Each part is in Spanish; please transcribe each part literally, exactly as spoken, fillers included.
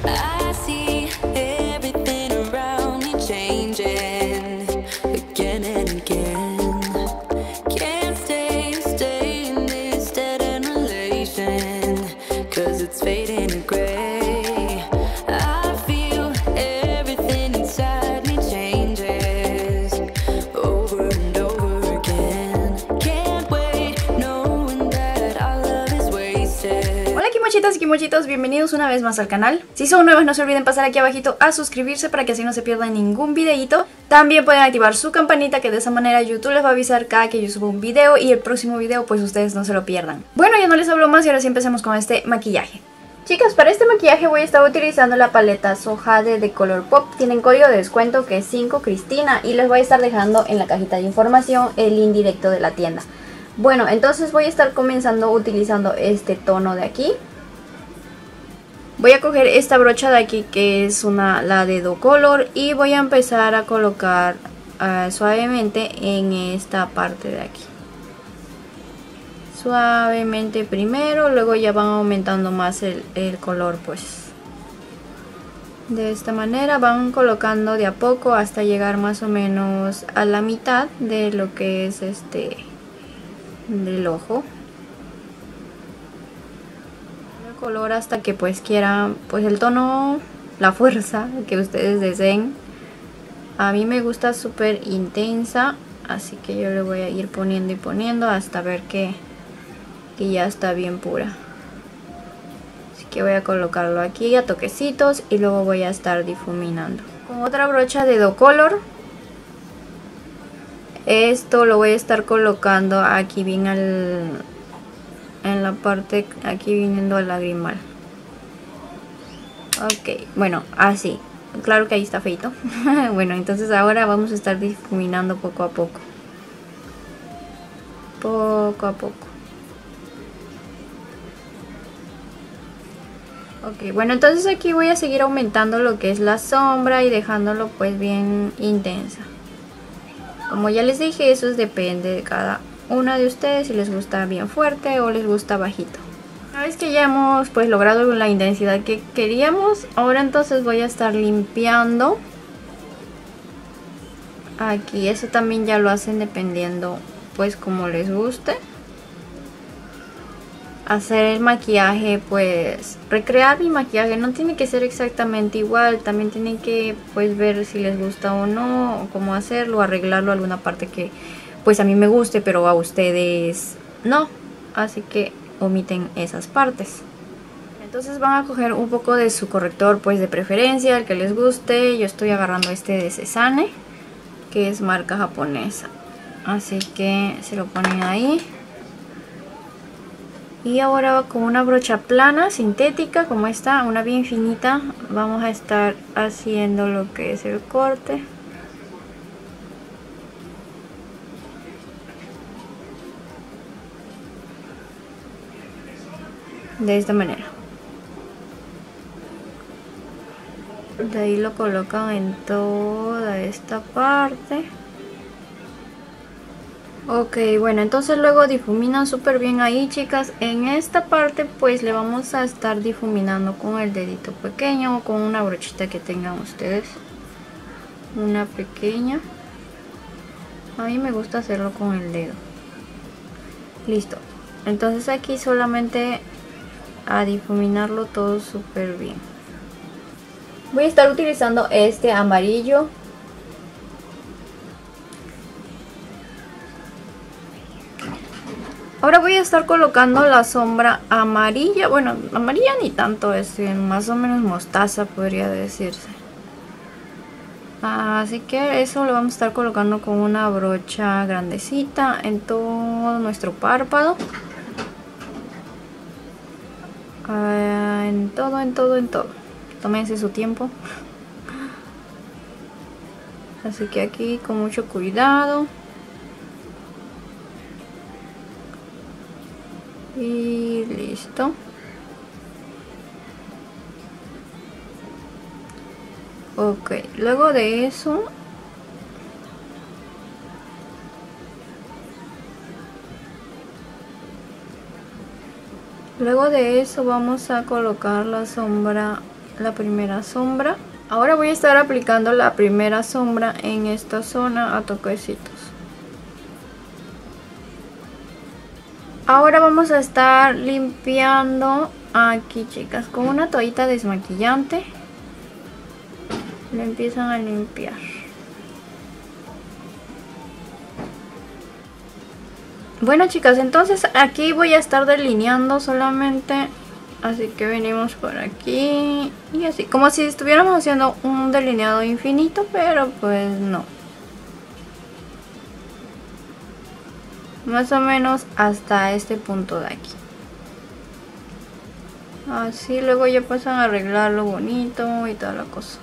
I see everything around me changing again and again. Can't stay, stay in this dead end relation, 'cause it's fading to gray. I feel everything inside me changes over and over again. Can't wait, knowing that our love is wasted. Hola Kimochitas y Kimochitos, bienvenidos una vez más al canal. Si son nuevos no se olviden pasar aquí abajito a suscribirse para que así no se pierdan ningún videito. También pueden activar su campanita, que de esa manera YouTube les va a avisar cada que yo suba un video y el próximo video pues ustedes no se lo pierdan. Bueno, ya no les hablo más y ahora sí empecemos con este maquillaje. Chicas, para este maquillaje voy a estar utilizando la paleta So Jade de Colourpop. Tienen código de descuento que es cinco Cristina y les voy a estar dejando en la cajita de información el link directo de la tienda. Bueno, entonces voy a estar comenzando utilizando este tono de aquí. Voy a coger esta brocha de aquí que es una la de Do Color y voy a empezar a colocar uh, suavemente en esta parte de aquí. Suavemente primero, luego ya van aumentando más el, el color, pues. De esta manera van colocando de a poco hasta llegar más o menos a la mitad de lo que es este del ojo. El color hasta que pues quieran, pues el tono, la fuerza que ustedes deseen. A mí me gusta súper intensa, así que yo le voy a ir poniendo y poniendo hasta ver que que ya está bien pura. Así que voy a colocarlo aquí a toquecitos y luego voy a estar difuminando con otra brocha de Do Color. Esto lo voy a estar colocando aquí bien al, en la parte aquí viniendo al lagrimal. Ok, bueno, así. Claro que ahí está feito. Bueno, entonces ahora vamos a estar difuminando poco a poco. Poco a poco. Ok, bueno, entonces aquí voy a seguir aumentando lo que es la sombra y dejándolo pues bien intensa. Como ya les dije, eso es, depende de cada una de ustedes, si les gusta bien fuerte o les gusta bajito. Una vez que ya hemos pues logrado la intensidad que queríamos, ahora entonces voy a estar limpiando aquí. Eso también ya lo hacen dependiendo pues como les guste. Hacer el maquillaje, pues recrear mi maquillaje no tiene que ser exactamente igual, también tienen que pues ver si les gusta o no, o cómo hacerlo, arreglarlo alguna parte que pues a mí me guste pero a ustedes no, así que omiten esas partes. Entonces van a coger un poco de su corrector pues de preferencia, el que les guste. Yo estoy agarrando este de Cesane, que es marca japonesa, así que se lo ponen ahí. Y ahora con una brocha plana, sintética, como esta, una bien finita, vamos a estar haciendo lo que es el corte. De esta manera. De ahí lo colocan en toda esta parte. Ok, bueno, entonces luego difuminan súper bien ahí, chicas. En esta parte pues le vamos a estar difuminando con el dedito pequeño o con una brochita que tengan ustedes. Una pequeña. A mí me gusta hacerlo con el dedo. Listo. Entonces aquí solamente a difuminarlo todo súper bien. Voy a estar utilizando este amarillo. Ahora voy a estar colocando la sombra amarilla, bueno, amarilla ni tanto, es más o menos mostaza podría decirse. Así que eso lo vamos a estar colocando con una brocha grandecita en todo nuestro párpado. Uh, en todo, en todo, en todo. Tómense su tiempo. Así que aquí con mucho cuidado. Y listo. Ok, luego de eso Luego de eso vamos a colocar la sombra la primera sombra. Ahora voy a estar aplicando la primera sombra en esta zona a toquecitos. Ahora vamos a estar limpiando aquí, chicas, con una toallita desmaquillante. Le empiezan a limpiar. Bueno, chicas, entonces aquí voy a estar delineando solamente. Así que venimos por aquí y así, como si estuviéramos haciendo un delineado infinito, pero pues no. Más o menos hasta este punto de aquí. Así luego ya pasan a arreglarlo bonito y toda la cosa.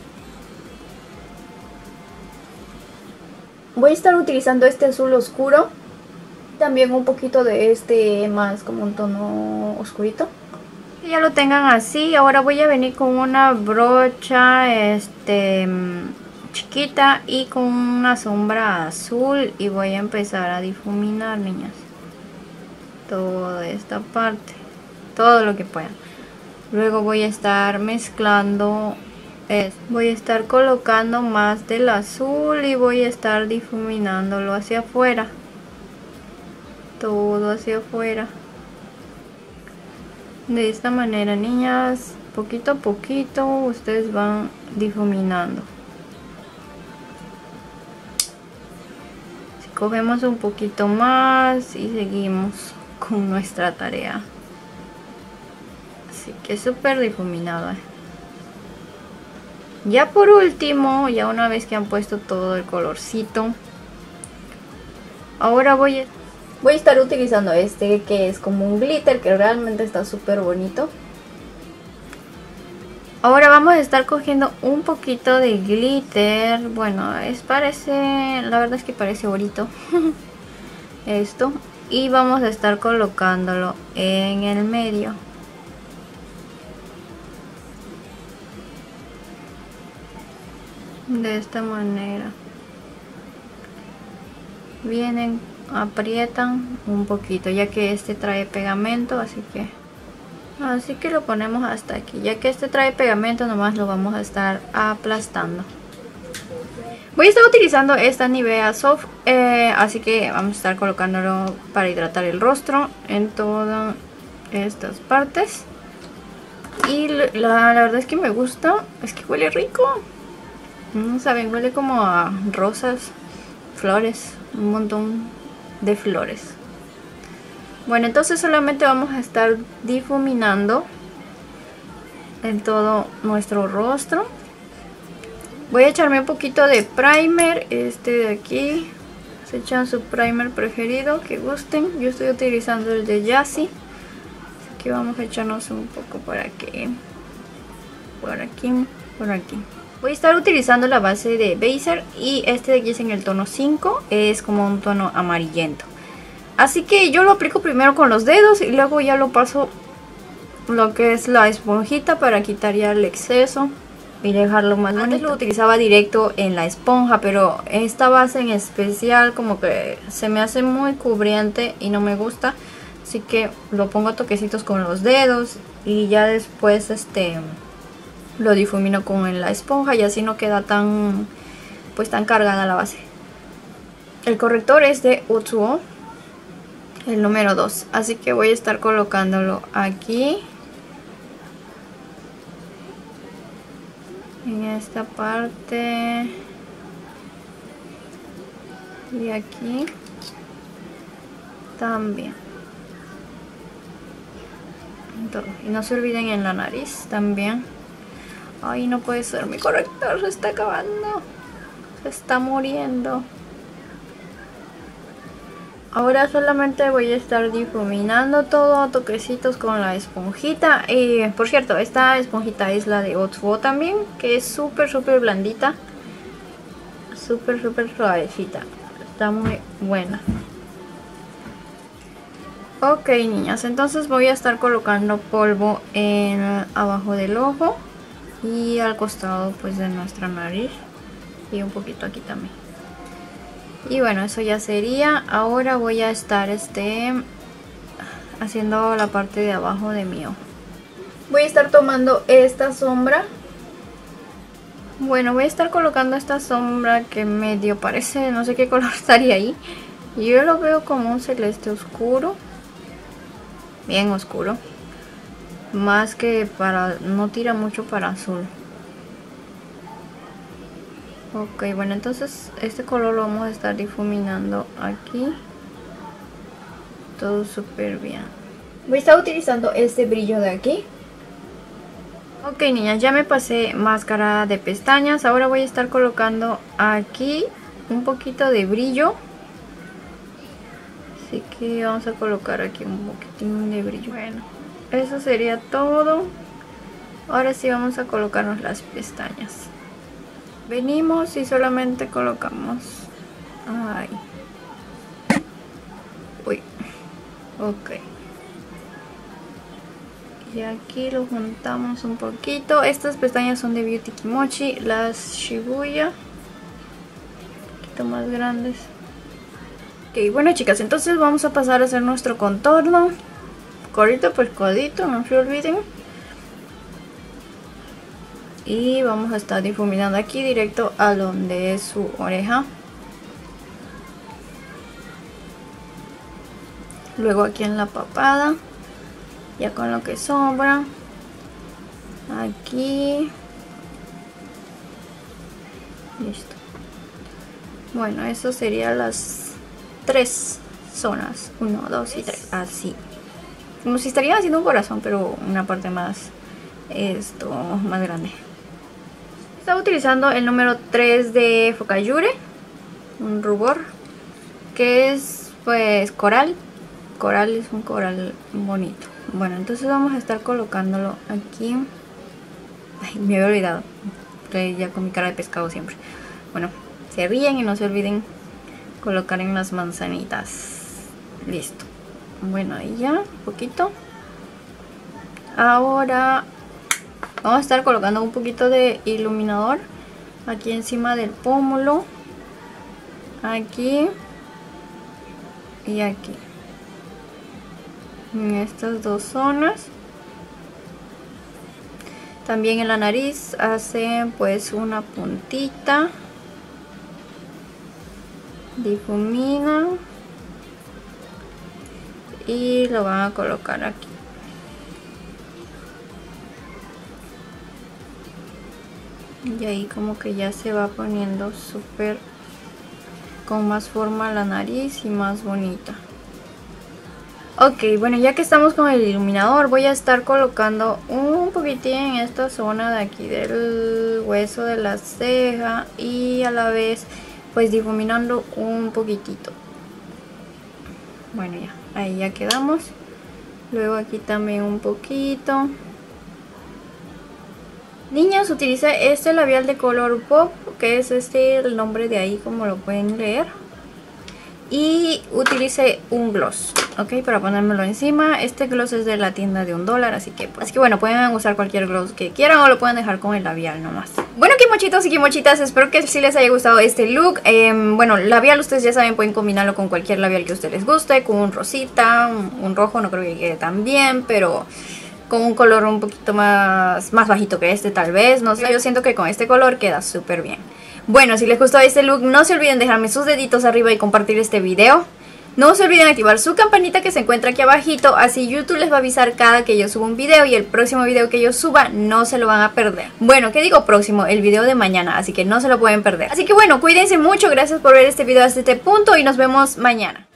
Voy a estar utilizando este azul oscuro. También un poquito de este más como un tono oscurito. Ya lo tengan así. Ahora voy a venir con una brocha este chiquita y con una sombra azul y voy a empezar a difuminar, niñas, toda esta parte, todo lo que pueda. Luego voy a estar mezclando, es, voy a estar colocando más del azul y voy a estar difuminándolo hacia afuera, todo hacia afuera. De esta manera, niñas, poquito a poquito ustedes van difuminando. Si cogemos un poquito más y seguimos con nuestra tarea. Así que súper difuminada. Ya por último, ya una vez que han puesto todo el colorcito, ahora voy a... Voy a estar utilizando este que es como un glitter que realmente está súper bonito. Ahora vamos a estar cogiendo un poquito de glitter. Bueno, es parece, la verdad es que parece bonito esto. Y vamos a estar colocándolo en el medio. De esta manera. Vienen, aprietan un poquito, ya que este trae pegamento, así que así que lo ponemos hasta aquí. Ya que este trae pegamento, nomás lo vamos a estar aplastando. Voy a estar utilizando esta Nivea Soft, eh, así que vamos a estar colocándolo para hidratar el rostro en todas estas partes. Y la, la verdad es que me gusta, es que huele rico. No saben, huele como a rosas, flores, un montón de flores. Bueno, entonces solamente vamos a estar difuminando en todo nuestro rostro. Voy a echarme un poquito de primer, este de aquí. Se echan su primer preferido que gusten. Yo estoy utilizando el de Yassi, así que vamos a echarnos un poco por aquí, por aquí, por aquí. Voy a estar utilizando la base de Baiser y este de aquí es en el tono cinco, es como un tono amarillento. Así que yo lo aplico primero con los dedos y luego ya lo paso lo que es la esponjita para quitar ya el exceso y dejarlo más bonito. Antes lo utilizaba directo en la esponja, pero esta base en especial como que se me hace muy cubriente y no me gusta. Así que lo pongo a toquecitos con los dedos y ya después este... lo difumino con la esponja y así no queda tan pues tan cargada la base. El corrector es de Otsuo, el número dos, así que voy a estar colocándolo aquí en esta parte y aquí también. Y no se olviden en la nariz también. Ay, no puede ser, mi corrector se está acabando, se está muriendo. Ahora solamente voy a estar difuminando todo a toquecitos con la esponjita. Y por cierto, esta esponjita es la de Otsuo también, que es súper súper blandita, súper súper suavecita, está muy buena. Ok, niñas, entonces voy a estar colocando polvo en abajo del ojo y al costado pues de nuestra nariz y un poquito aquí también. Y bueno, eso ya sería. Ahora voy a estar este haciendo la parte de abajo de mi ojo. Voy a estar tomando esta sombra. Bueno, voy a estar colocando esta sombra que medio parece, no sé qué color estaría ahí. Yo lo veo como un celeste oscuro. Bien oscuro. Más que para... no tira mucho para azul. Ok, bueno, entonces este color lo vamos a estar difuminando aquí. Todo súper bien. Voy a estar utilizando este brillo de aquí. Ok, niñas, ya me pasé máscara de pestañas. Ahora voy a estar colocando aquí un poquito de brillo. Así que vamos a colocar aquí un poquitín de brillo. Bueno, eso sería todo. Ahora sí vamos a colocarnos las pestañas. Venimos y solamente colocamos. Ay. Uy. Ok. Y aquí lo juntamos un poquito. Estas pestañas son de Beauty Kimochi, las Shibuya. Un poquito más grandes. Ok, bueno chicas, entonces vamos a pasar a hacer nuestro contorno. Codito por codito, no se olviden. Y vamos a estar difuminando aquí directo a donde es su oreja. Luego aquí en la papada. Ya con lo que sobra. Aquí. Listo. Bueno, eso serían las tres zonas. Uno, dos y tres. Así. Como si estarían haciendo un corazón, pero una parte más, esto, más grande. Estaba utilizando el número tres de Fokayure. Un rubor. Que es, pues, coral. Coral es un coral bonito. Bueno, entonces vamos a estar colocándolo aquí. Ay, me había olvidado. Estoy ya con mi cara de pescado siempre. Bueno, se ríen y no se olviden colocar en las manzanitas. Listo. Bueno, ahí ya, un poquito. Ahora vamos a estar colocando un poquito de iluminador aquí encima del pómulo. Aquí. Y aquí. En estas dos zonas. También en la nariz hacen pues una puntita. Difuminan. Y lo van a colocar aquí. Y ahí como que ya se va poniendo súper con más forma la nariz y más bonita. Ok, bueno, ya que estamos con el iluminador, voy a estar colocando un poquitín en esta zona de aquí del hueso de la ceja y a la vez pues difuminando un poquitito. Bueno, ya, ahí ya quedamos. Luego aquí también un poquito. Niñas, utilicé este labial de color pop, que es este el nombre de ahí como lo pueden leer. Y utilicé un gloss, ok, para ponérmelo encima. Este gloss es de la tienda de un dólar, así que, pues, así que bueno, pueden usar cualquier gloss que quieran o lo pueden dejar con el labial nomás. Bueno, kimochitos y kimochitas, espero que sí les haya gustado este look. eh, Bueno, labial, ustedes ya saben, pueden combinarlo con cualquier labial que a ustedes les guste. Con un rosita, un, un rojo, no creo que quede tan bien, pero con un color un poquito más, más bajito que este tal vez. No sé, yo siento que con este color queda súper bien. Bueno, si les gustó este look, no se olviden dejarme sus deditos arriba y compartir este video. No se olviden activar su campanita que se encuentra aquí abajito, así YouTube les va a avisar cada que yo suba un video y el próximo video que yo suba no se lo van a perder. Bueno, ¿qué digo próximo? El video de mañana, así que no se lo pueden perder. Así que bueno, cuídense mucho, gracias por ver este video hasta este punto y nos vemos mañana.